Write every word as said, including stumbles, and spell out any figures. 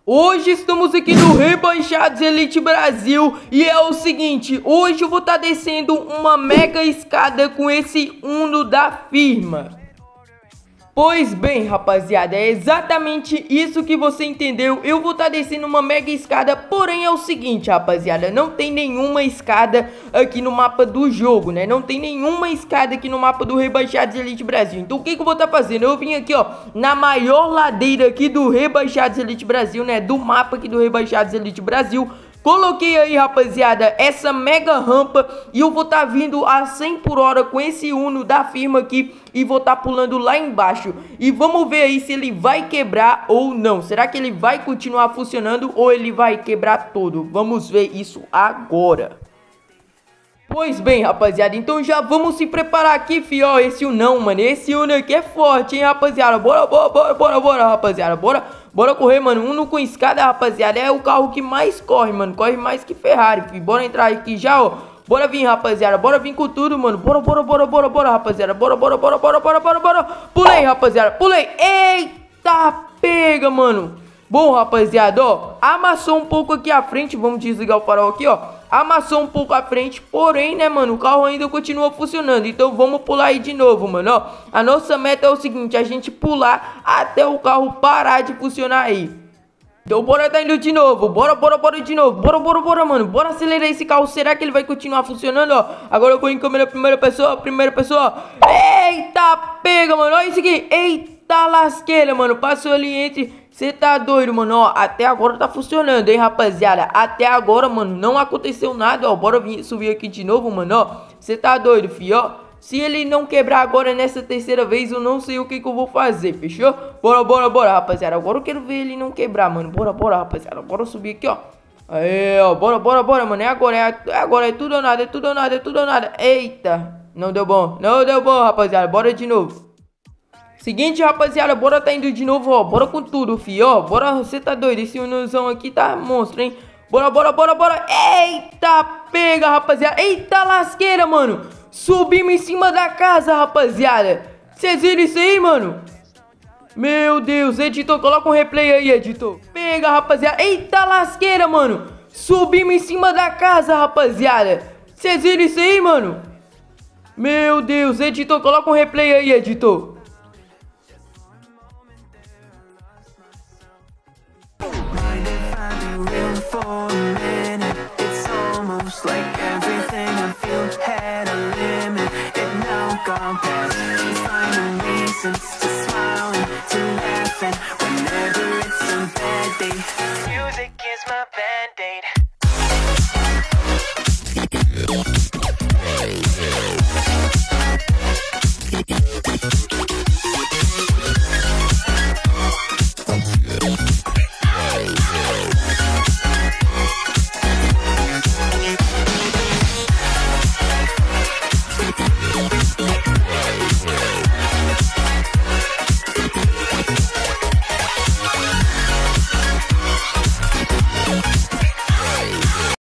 Hoje estamos aqui no Rebaixados Elite Brasil e é o seguinte, hoje eu vou estar tá descendo uma mega escada com esse Uno da firma. Pois bem, rapaziada, é exatamente isso que você entendeu. Eu vou estar tá descendo uma mega escada, porém é o seguinte, rapaziada, não tem nenhuma escada aqui no mapa do jogo, né? Não tem nenhuma escada aqui no mapa do Rebaixados Elite Brasil. Então o que que eu vou estar tá fazendo? Eu vim aqui, ó, na maior ladeira aqui do Rebaixados Elite Brasil, né? Do mapa aqui do Rebaixados Elite Brasil. Coloquei aí, rapaziada, essa mega rampa e eu vou estar tá vindo a cem por hora com esse Uno da firma aqui e vou estar tá pulando lá embaixo. E vamos ver aí se ele vai quebrar ou não. Será que ele vai continuar funcionando ou ele vai quebrar todo? Vamos ver isso agora. Pois bem, rapaziada, então já vamos se preparar aqui, fio. Esse Uno, mano, esse Uno aqui é forte, hein, rapaziada. Bora, bora, bora, bora, bora, rapaziada, bora. Bora correr, mano. Uno com escada, rapaziada, é o carro que mais corre, mano. Corre mais que Ferrari, filho. Bora entrar aqui já, ó. Bora vir, rapaziada. Bora vir com tudo, mano. Bora, bora, bora, bora, bora, rapaziada. Bora, bora, bora, bora, bora, bora, bora. Pulei, rapaziada. Pulei. Eita, pega, mano. Bom, rapaziada, ó. Amassou um pouco aqui à frente. Vamos desligar o farol aqui, ó. Amassou um pouco à frente, porém, né, mano, o carro ainda continua funcionando. Então vamos pular aí de novo, mano, ó. A nossa meta é o seguinte, a gente pular até o carro parar de funcionar aí. Então bora tá indo de novo, bora, bora, bora de novo. Bora, bora, bora, mano, bora acelerar esse carro. Será que ele vai continuar funcionando, ó? Agora eu vou em câmera primeira pessoa, primeira pessoa. Eita, pega, mano, olha isso aqui. Eita lasqueira, mano, passou ali entre... Você tá doido, mano, ó, até agora tá funcionando, hein, rapaziada. Até agora, mano, não aconteceu nada, ó. Bora vir, subir aqui de novo, mano, ó. Você tá doido, filho, ó. Se ele não quebrar agora nessa terceira vez, eu não sei o que que eu vou fazer, fechou? Bora, bora, bora, rapaziada. Agora eu quero ver ele não quebrar, mano. Bora, bora, rapaziada. Bora subir aqui, ó. Aí, ó, bora, bora, bora, mano. É agora, é, é agora, é tudo ou nada, é tudo ou nada, é tudo ou nada. Eita, não deu bom, não deu bom, rapaziada. Bora de novo. Seguinte, rapaziada, bora tá indo de novo, ó. Bora com tudo, fio, ó. Bora, você tá doido? Esse Unozão aqui tá monstro, hein? Bora, bora, bora, bora. Eita, pega, rapaziada. Eita lasqueira, mano. Subimos em cima da casa, rapaziada. Vocês viram isso aí, mano? Meu Deus, editor, coloca um replay aí, editor. Pega, rapaziada. Eita lasqueira, mano. Subimos em cima da casa, rapaziada. Vocês viram isso aí, mano? Meu Deus, editor, coloca um replay aí, editor. For a minute, it's almost like